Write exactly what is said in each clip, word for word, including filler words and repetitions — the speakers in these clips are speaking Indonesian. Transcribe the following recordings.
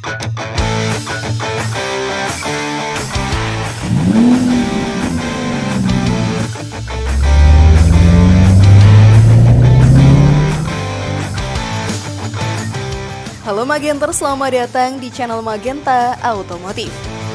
Halo Magenter, selamat datang di channel Magenta Automotif.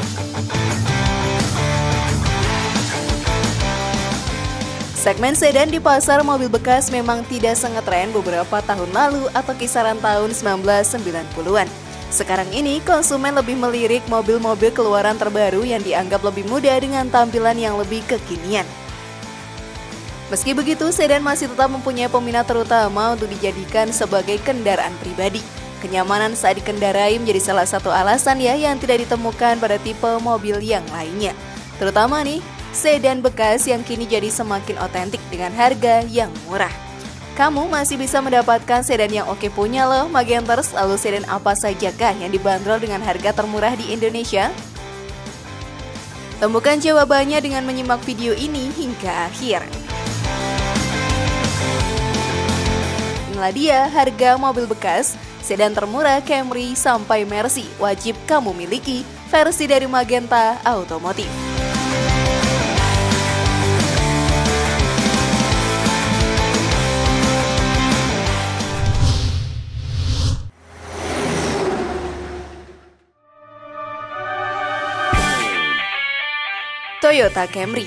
Segmen sedan di pasar mobil bekas memang tidak sengetren beberapa tahun lalu atau kisaran tahun sembilan belas sembilan puluhan. Sekarang ini konsumen lebih melirik mobil-mobil keluaran terbaru yang dianggap lebih muda dengan tampilan yang lebih kekinian. Meski begitu, sedan masih tetap mempunyai peminat terutama untuk dijadikan sebagai kendaraan pribadi. Kenyamanan saat dikendarai menjadi salah satu alasan ya yang tidak ditemukan pada tipe mobil yang lainnya. Terutama nih, sedan bekas yang kini jadi semakin otentik dengan harga yang murah. Kamu masih bisa mendapatkan sedan yang oke punya loh Magenters. Lalu sedan apa sajakah yang dibanderol dengan harga termurah di Indonesia? Temukan jawabannya dengan menyimak video ini hingga akhir. Inilah dia harga mobil bekas sedan termurah Camry sampai Mercy wajib kamu miliki, versi dari Magenta Automotif. Toyota Camry.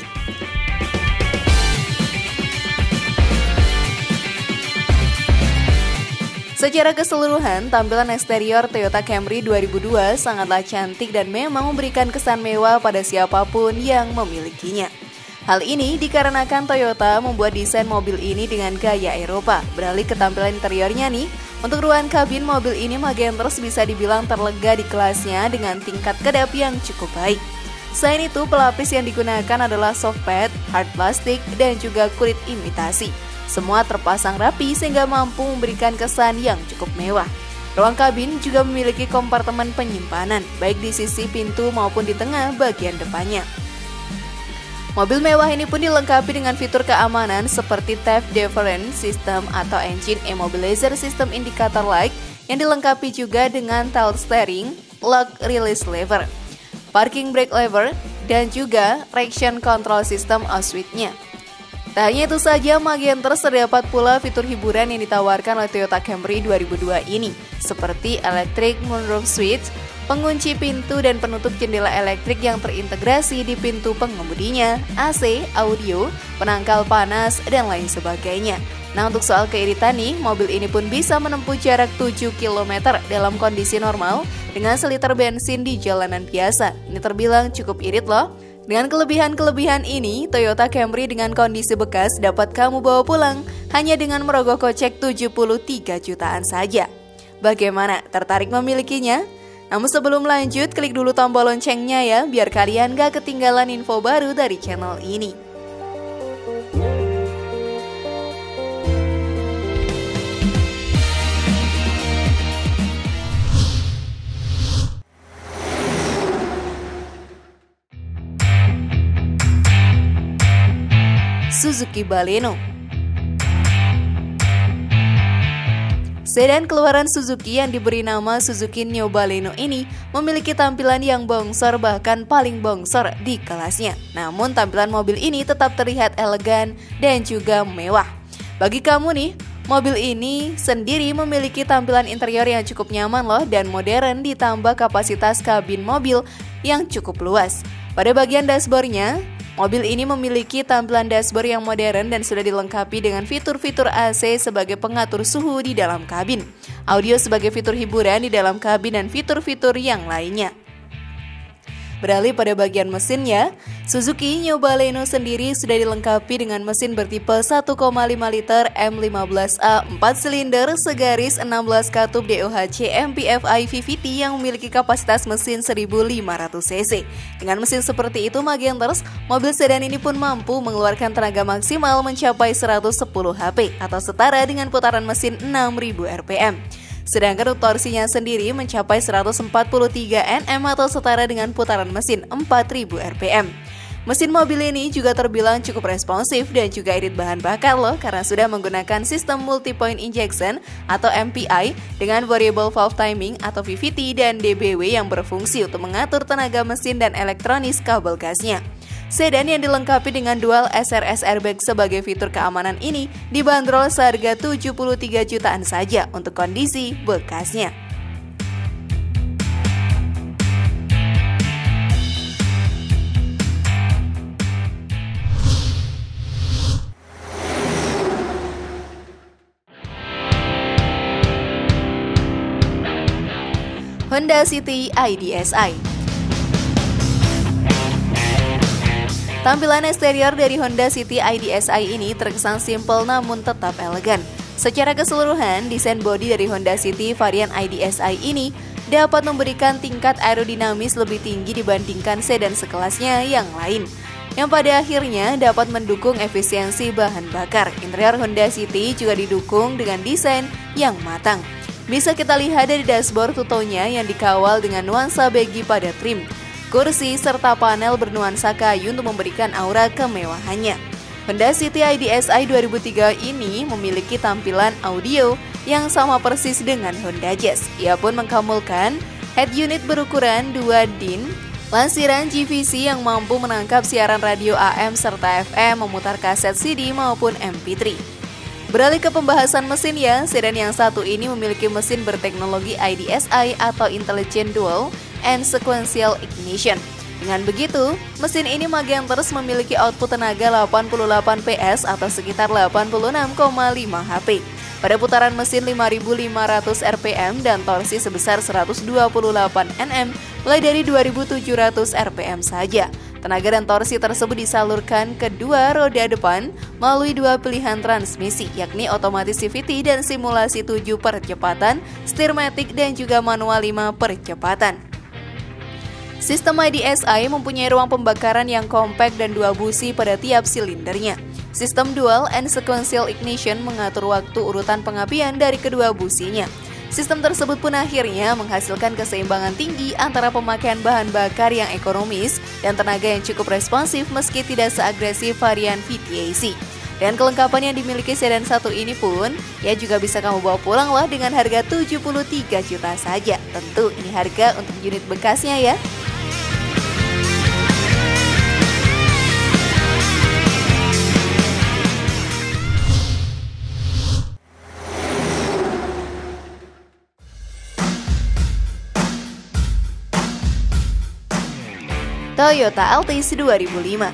Secara keseluruhan, tampilan eksterior Toyota Camry dua ribu dua sangatlah cantik dan memang memberikan kesan mewah pada siapapun yang memilikinya. Hal ini dikarenakan Toyota membuat desain mobil ini dengan gaya Eropa. Beralih ke tampilan interiornya nih, untuk ruang kabin mobil ini Magenters bisa dibilang terlega di kelasnya dengan tingkat kedap yang cukup baik. Selain itu, pelapis yang digunakan adalah soft pad, hard plastik, dan juga kulit imitasi. Semua terpasang rapi sehingga mampu memberikan kesan yang cukup mewah. Ruang kabin juga memiliki kompartemen penyimpanan, baik di sisi pintu maupun di tengah bagian depannya. Mobil mewah ini pun dilengkapi dengan fitur keamanan seperti theft deterrent system atau engine immobilizer system indicator light yang dilengkapi juga dengan tilt steering, lock release lever, parking brake lever, dan juga traction control system atau switch-nya. Tak hanya itu saja, Magenters terdapat pula fitur hiburan yang ditawarkan oleh Toyota Camry dua ribu dua ini, seperti electric moonroof switch, pengunci pintu dan penutup jendela elektrik yang terintegrasi di pintu pengemudinya, A C, audio, penangkal panas, dan lain sebagainya. Nah, untuk soal keiritan nih, mobil ini pun bisa menempuh jarak tujuh kilometer dalam kondisi normal dengan seliter bensin di jalanan biasa. Ini terbilang cukup irit loh. Dengan kelebihan-kelebihan ini, Toyota Camry dengan kondisi bekas dapat kamu bawa pulang hanya dengan merogoh kocek tujuh puluh tiga jutaan saja. Bagaimana? Tertarik memilikinya? Namun sebelum lanjut, klik dulu tombol loncengnya ya, biar kalian gak ketinggalan info baru dari channel ini. Suzuki Baleno. Sedan keluaran Suzuki yang diberi nama Suzuki New Baleno ini memiliki tampilan yang bongsor, bahkan paling bongsor di kelasnya. Namun tampilan mobil ini tetap terlihat elegan dan juga mewah. Bagi kamu nih, mobil ini sendiri memiliki tampilan interior yang cukup nyaman loh dan modern, ditambah kapasitas kabin mobil yang cukup luas. Pada bagian dashboardnya, mobil ini memiliki tampilan dashboard yang modern dan sudah dilengkapi dengan fitur-fitur A C sebagai pengatur suhu di dalam kabin, audio sebagai fitur hiburan di dalam kabin, dan fitur-fitur yang lainnya. Beralih pada bagian mesinnya, Suzuki New Baleno sendiri sudah dilengkapi dengan mesin bertipe satu koma lima liter M lima belas A empat silinder segaris enam belas katup D O H C M P F I V V T yang memiliki kapasitas mesin seribu lima ratus cc. Dengan mesin seperti itu, Magenters, mobil sedan ini pun mampu mengeluarkan tenaga maksimal mencapai seratus sepuluh HP atau setara dengan putaran mesin enam ribu R P M. Sedangkan untuk torsinya sendiri mencapai seratus empat puluh tiga Nm atau setara dengan putaran mesin empat ribu R P M. Mesin mobil ini juga terbilang cukup responsif dan juga irit bahan bakar loh karena sudah menggunakan sistem multi-point injection atau M P I dengan variable valve timing atau V V T dan D B W yang berfungsi untuk mengatur tenaga mesin dan elektronis kabel gasnya. Sedan yang dilengkapi dengan dual S R S airbag sebagai fitur keamanan ini dibanderol seharga tujuh puluh tiga jutaan saja untuk kondisi bekasnya. Honda City I D S i. Tampilan eksterior dari Honda City I D S i ini terkesan simpel namun tetap elegan. Secara keseluruhan, desain bodi dari Honda City varian I D S i ini dapat memberikan tingkat aerodinamis lebih tinggi dibandingkan sedan sekelasnya yang lain, yang pada akhirnya dapat mendukung efisiensi bahan bakar. Interior Honda City juga didukung dengan desain yang matang. Bisa kita lihat dari dashboard tutonya yang dikawal dengan nuansa baggy pada trim, kursi, serta panel bernuansa kayu untuk memberikan aura kemewahannya. Honda City I D S i dua ribu tiga ini memiliki tampilan audio yang sama persis dengan Honda Jazz. Ia pun mengkamulkan head unit berukuran dua din, lansiran G V C yang mampu menangkap siaran radio A M serta F M, memutar kaset C D maupun M P tiga. Beralih ke pembahasan mesin ya, sedan yang satu ini memiliki mesin berteknologi I D S i atau Intelligent Dual and Sequential Ignition. Dengan begitu, mesin ini magang terus memiliki output tenaga delapan puluh delapan P S atau sekitar delapan puluh enam koma lima H P pada putaran mesin lima ribu lima ratus R P M dan torsi sebesar seratus dua puluh delapan Newton meters mulai dari dua ribu tujuh ratus R P M saja. Tenaga dan torsi tersebut disalurkan ke dua roda depan melalui dua pilihan transmisi, yakni otomatis C V T dan simulasi tujuh percepatan, Steermatic dan juga manual lima percepatan. Sistem I D S i mempunyai ruang pembakaran yang kompak dan dua busi pada tiap silindernya. Sistem Dual and Sequential Ignition mengatur waktu urutan pengapian dari kedua businya. Sistem tersebut pun akhirnya menghasilkan keseimbangan tinggi antara pemakaian bahan bakar yang ekonomis dan tenaga yang cukup responsif meski tidak seagresif varian V T A C. Dan kelengkapan yang dimiliki sedan satu ini pun ya juga bisa kamu bawa pulang lah dengan harga tujuh puluh tiga juta saja. Tentu ini harga untuk unit bekasnya ya. Toyota Altis dua ribu lima.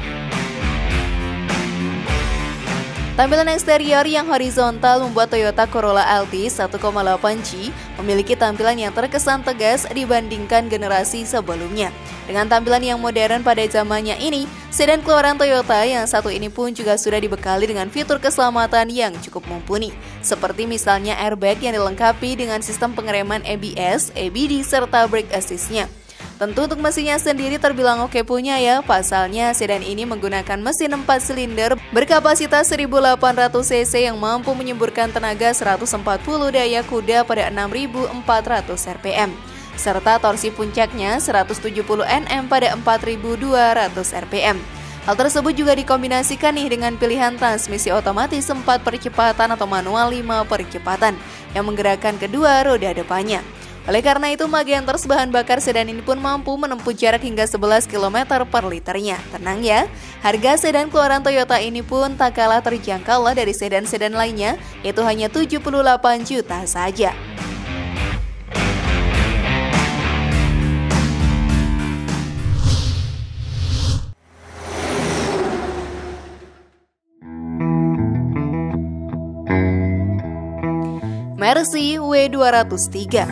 Tampilan eksterior yang horizontal membuat Toyota Corolla Altis satu koma delapan G memiliki tampilan yang terkesan tegas dibandingkan generasi sebelumnya. Dengan tampilan yang modern pada zamannya ini, sedan keluaran Toyota yang satu ini pun juga sudah dibekali dengan fitur keselamatan yang cukup mumpuni, seperti misalnya airbag yang dilengkapi dengan sistem pengereman A B S, A B D, serta brake assist-nya. Tentu untuk mesinnya sendiri terbilang oke punya ya, pasalnya sedan ini menggunakan mesin empat silinder berkapasitas seribu delapan ratus cc yang mampu menyemburkan tenaga seratus empat puluh daya kuda pada enam ribu empat ratus R P M, serta torsi puncaknya seratus tujuh puluh Newton meters pada empat ribu dua ratus R P M. Hal tersebut juga dikombinasikan nih dengan pilihan transmisi otomatis empat percepatan atau manual lima percepatan yang menggerakkan kedua roda depannya. Oleh karena itu, Magenters bahan bakar sedan ini pun mampu menempuh jarak hingga sebelas kilometer per liternya. Tenang ya, harga sedan keluaran Toyota ini pun tak kalah terjangkau lah dari sedan-sedan lainnya, yaitu hanya tujuh puluh delapan juta saja. Mercy W dua ratus tiga.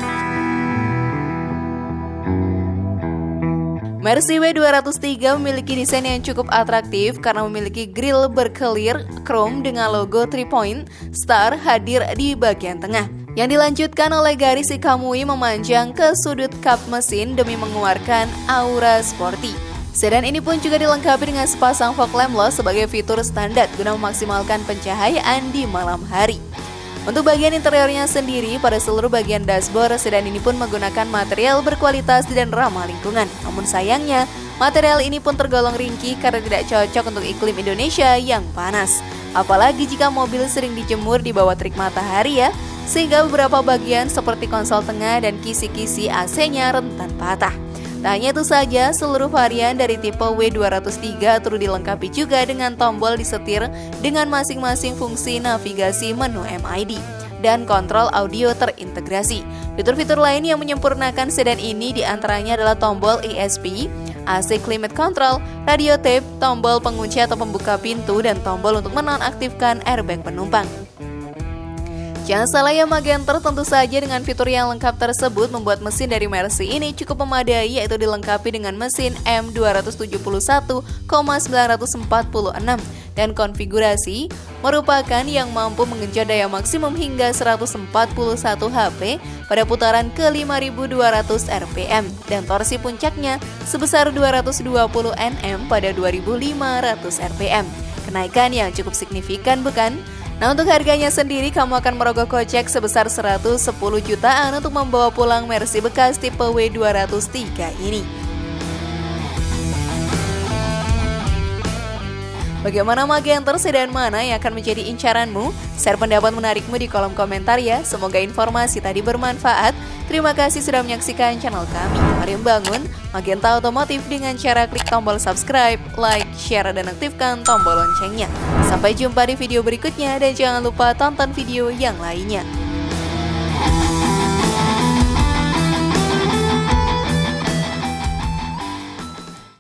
Mercy W dua ratus tiga memiliki desain yang cukup atraktif karena memiliki grill berkelir chrome dengan logo three point star hadir di bagian tengah, yang dilanjutkan oleh garis hikamui memanjang ke sudut kap mesin demi mengeluarkan aura sporty. Sedan ini pun juga dilengkapi dengan sepasang fog lamp loh sebagai fitur standar guna memaksimalkan pencahayaan di malam hari. Untuk bagian interiornya sendiri, pada seluruh bagian dashboard, sedan ini pun menggunakan material berkualitas dan ramah lingkungan. Namun sayangnya, Material ini pun tergolong ringkih karena tidak cocok untuk iklim Indonesia yang panas. Apalagi jika mobil sering dijemur di bawah terik matahari ya, sehingga beberapa bagian seperti konsol tengah dan kisi-kisi A C-nya rentan patah. Tak hanya itu saja, seluruh varian dari tipe W dua nol tiga turut dilengkapi juga dengan tombol di setir dengan masing-masing fungsi navigasi menu M I D dan kontrol audio terintegrasi. Fitur-fitur lain yang menyempurnakan sedan ini diantaranya adalah tombol E S P, A C Climate Control, radio tape, tombol pengunci atau pembuka pintu, dan tombol untuk menonaktifkan airbag penumpang. Jangan salah ya Magenter, tentu saja dengan fitur yang lengkap tersebut membuat mesin dari Mercy ini cukup memadai, yaitu dilengkapi dengan mesin M dua tujuh satu sembilan empat enam dan konfigurasi merupakan yang mampu mengenjot daya maksimum hingga seratus empat puluh satu HP pada putaran ke lima ribu dua ratus R P M dan torsi puncaknya sebesar dua ratus dua puluh Newton meter pada dua ribu lima ratus R P M. Kenaikan yang cukup signifikan bukan? Nah, untuk harganya sendiri kamu akan merogoh kocek sebesar seratus sepuluh jutaan untuk membawa pulang Mercy bekas tipe W dua nol tiga ini. Bagaimana Magenter, sedan mana yang akan menjadi incaranmu? Share pendapat menarikmu di kolom komentar ya. Semoga informasi tadi bermanfaat. Terima kasih sudah menyaksikan channel kami. Mari membangun Magenta Otomotif dengan cara klik tombol subscribe, like, share, dan aktifkan tombol loncengnya. Sampai jumpa di video berikutnya dan jangan lupa tonton video yang lainnya.